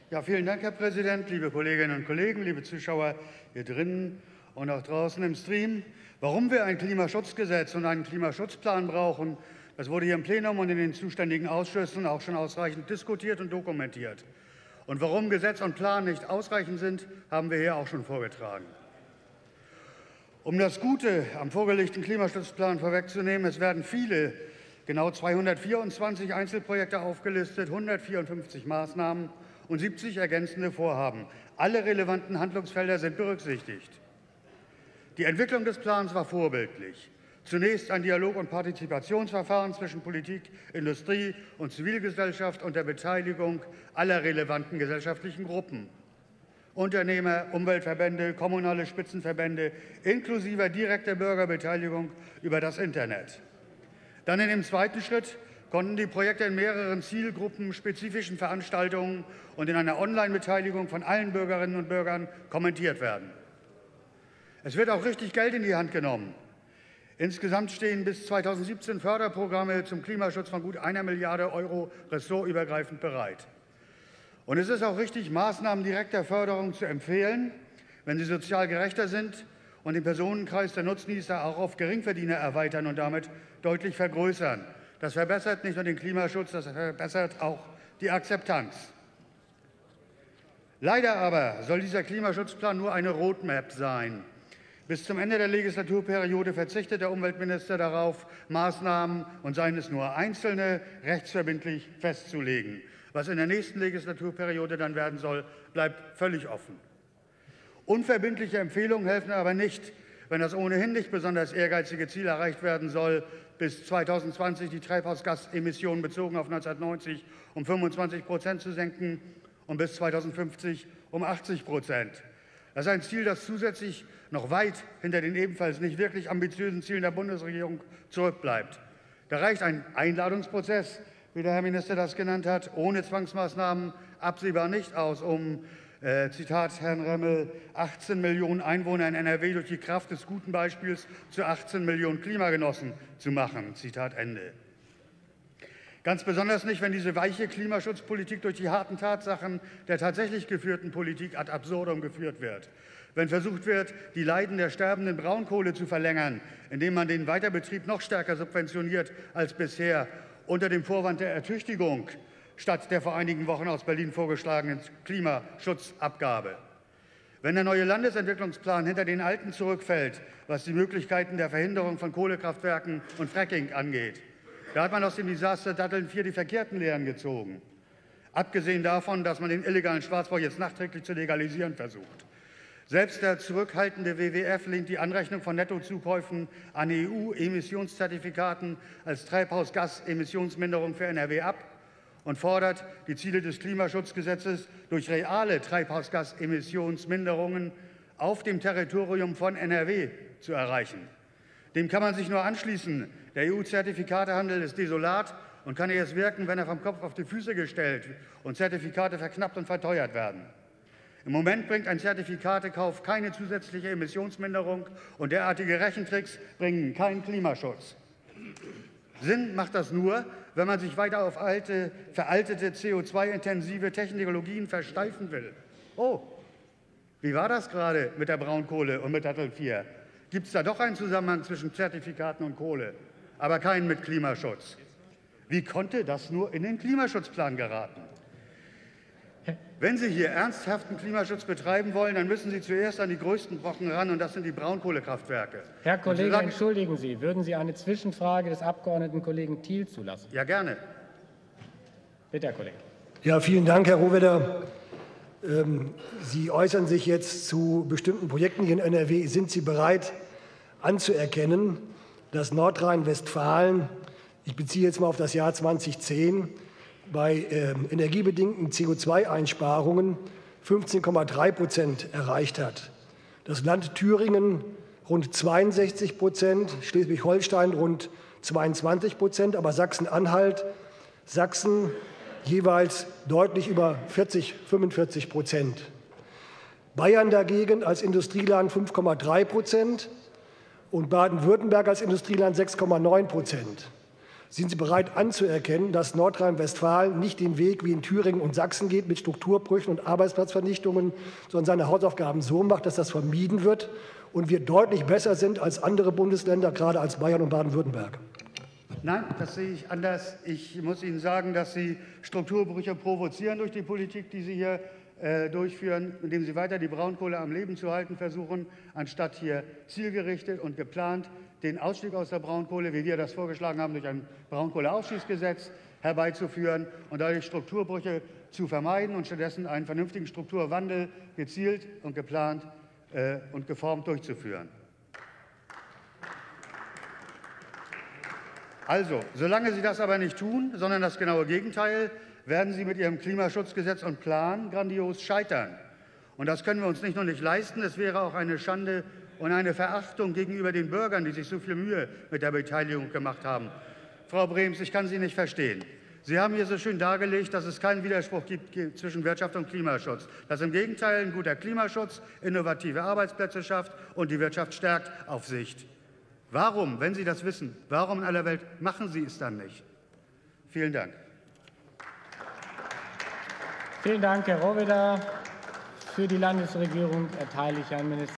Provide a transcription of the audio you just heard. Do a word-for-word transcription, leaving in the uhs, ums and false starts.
Ja, vielen Dank, Herr Präsident, liebe Kolleginnen und Kollegen, liebe Zuschauer hier drinnen und auch draußen im Stream. Warum wir ein Klimaschutzgesetz und einen Klimaschutzplan brauchen, das wurde hier im Plenum und in den zuständigen Ausschüssen auch schon ausreichend diskutiert und dokumentiert. Und warum Gesetz und Plan nicht ausreichend sind, haben wir hier auch schon vorgetragen. Um das Gute am vorgelegten Klimaschutzplan vorwegzunehmen, es werden viele, genau zweihundertvierundzwanzig Einzelprojekte aufgelistet, hundertvierundfünfzig Maßnahmen und siebzig ergänzende Vorhaben. Alle relevanten Handlungsfelder sind berücksichtigt. Die Entwicklung des Plans war vorbildlich. Zunächst ein Dialog- und Partizipationsverfahren zwischen Politik, Industrie und Zivilgesellschaft unter Beteiligung aller relevanten gesellschaftlichen Gruppen. Unternehmer, Umweltverbände, kommunale Spitzenverbände inklusive direkter Bürgerbeteiligung über das Internet. Dann in dem zweiten Schritt konnten die Projekte in mehreren Zielgruppen, spezifischen Veranstaltungen und in einer Online-Beteiligung von allen Bürgerinnen und Bürgern kommentiert werden. Es wird auch richtig Geld in die Hand genommen. Insgesamt stehen bis zweitausendsiebzehn Förderprogramme zum Klimaschutz von gut einer Milliarde Euro ressortübergreifend bereit. Und es ist auch richtig, Maßnahmen direkter Förderung zu empfehlen, wenn sie sozial gerechter sind und den Personenkreis der Nutznießer auch auf Geringverdiener erweitern und damit deutlich vergrößern. Das verbessert nicht nur den Klimaschutz, das verbessert auch die Akzeptanz. Leider aber soll dieser Klimaschutzplan nur eine Roadmap sein. Bis zum Ende der Legislaturperiode verzichtet der Umweltminister darauf, Maßnahmen, und seien es nur einzelne, rechtsverbindlich festzulegen. Was in der nächsten Legislaturperiode dann werden soll, bleibt völlig offen. Unverbindliche Empfehlungen helfen aber nicht, wenn das ohnehin nicht besonders ehrgeizige Ziel erreicht werden soll, bis zweitausendzwanzig die Treibhausgasemissionen bezogen auf neunzehnhundertneunzig um fünfundzwanzig Prozent zu senken und bis zweitausendfünfzig um achtzig Prozent. Das ist ein Ziel, das zusätzlich noch weit hinter den ebenfalls nicht wirklich ambitiösen Zielen der Bundesregierung zurückbleibt. Da reicht ein Einladungsprozess, wie der Herr Minister das genannt hat, ohne Zwangsmaßnahmen absehbar nicht aus, um, äh, Zitat Herrn Remmel, achtzehn Millionen Einwohner in N R W durch die Kraft des guten Beispiels zu achtzehn Millionen Klimagenossen zu machen. Zitat Ende. Ganz besonders nicht, wenn diese weiche Klimaschutzpolitik durch die harten Tatsachen der tatsächlich geführten Politik ad absurdum geführt wird. Wenn versucht wird, die Leiden der sterbenden Braunkohle zu verlängern, indem man den Weiterbetrieb noch stärker subventioniert als bisher, unter dem Vorwand der Ertüchtigung statt der vor einigen Wochen aus Berlin vorgeschlagenen Klimaschutzabgabe. Wenn der neue Landesentwicklungsplan hinter den alten zurückfällt, was die Möglichkeiten der Verhinderung von Kohlekraftwerken und Fracking angeht, da hat man aus dem Desaster Datteln vier die verkehrten Lehren gezogen. Abgesehen davon, dass man den illegalen Schwarzbau jetzt nachträglich zu legalisieren versucht. Selbst der zurückhaltende W W F lehnt die Anrechnung von Nettozukäufen an E U-Emissionszertifikaten als Treibhausgasemissionsminderung für N R W ab und fordert, die Ziele des Klimaschutzgesetzes durch reale Treibhausgasemissionsminderungen auf dem Territorium von N R W zu erreichen. Dem kann man sich nur anschließen. Der E U-Zertifikatehandel ist desolat und kann erst wirken, wenn er vom Kopf auf die Füße gestellt und Zertifikate verknappt und verteuert werden. Im Moment bringt ein Zertifikatekauf keine zusätzliche Emissionsminderung und derartige Rechentricks bringen keinen Klimaschutz. Sinn macht das nur, wenn man sich weiter auf alte, veraltete C O zwei intensive Technologien versteifen will. Oh, wie war das gerade mit der Braunkohle und mit Datteln vier? Gibt es da doch einen Zusammenhang zwischen Zertifikaten und Kohle, aber keinen mit Klimaschutz? Wie konnte das nur in den Klimaschutzplan geraten? Wenn Sie hier ernsthaften Klimaschutz betreiben wollen, dann müssen Sie zuerst an die größten Brocken ran, und das sind die Braunkohlekraftwerke. Herr Kollege, entschuldigen Sie, würden Sie eine Zwischenfrage des Abgeordneten Kollegen Thiel zulassen? Ja, gerne. Bitte, Herr Kollege. Ja, vielen Dank, Herr Rohwedder. Ähm, Sie äußern sich jetzt zu bestimmten Projekten hier in N R W. Sind Sie bereit anzuerkennen, dass Nordrhein-Westfalen, ich beziehe jetzt mal auf das Jahr zweitausendzehn, bei äh, energiebedingten C O zwei Einsparungen fünfzehn Komma drei Prozent erreicht hat? Das Land Thüringen rund zweiundsechzig Prozent, Schleswig-Holstein rund zweiundzwanzig Prozent, aber Sachsen-Anhalt, Sachsen jeweils deutlich über vierzig, fünfundvierzig Prozent. Bayern dagegen als Industrieland fünf Komma drei Prozent und Baden-Württemberg als Industrieland sechs Komma neun Prozent. Sind Sie bereit anzuerkennen, dass Nordrhein-Westfalen nicht den Weg wie in Thüringen und Sachsen geht mit Strukturbrüchen und Arbeitsplatzvernichtungen, sondern seine Hausaufgaben so macht, dass das vermieden wird und wir deutlich besser sind als andere Bundesländer, gerade als Bayern und Baden-Württemberg? Nein, das sehe ich anders. Ich muss Ihnen sagen, dass Sie Strukturbrüche provozieren durch die Politik, die Sie hier äh, durchführen, indem Sie weiter die Braunkohle am Leben zu halten versuchen, anstatt hier zielgerichtet und geplant den Ausstieg aus der Braunkohle, wie wir das vorgeschlagen haben, durch ein Braunkohleausstiegsgesetz herbeizuführen und dadurch Strukturbrüche zu vermeiden und stattdessen einen vernünftigen Strukturwandel gezielt und geplant äh, und geformt durchzuführen. Also, solange Sie das aber nicht tun, sondern das genaue Gegenteil, werden Sie mit Ihrem Klimaschutzgesetz und Plan grandios scheitern. Und das können wir uns nicht nur nicht leisten, es wäre auch eine Schande und eine Verachtung gegenüber den Bürgern, die sich so viel Mühe mit der Beteiligung gemacht haben. Frau Brems, ich kann Sie nicht verstehen. Sie haben hier so schön dargelegt, dass es keinen Widerspruch gibt zwischen Wirtschaft und Klimaschutz. Dass im Gegenteil ein guter Klimaschutz innovative Arbeitsplätze schafft und die Wirtschaft stärkt auf Sicht. Warum, wenn Sie das wissen, warum in aller Welt machen Sie es dann nicht? Vielen Dank. Vielen Dank, Herr Rohwedder. Für die Landesregierung erteile ich Herrn Minister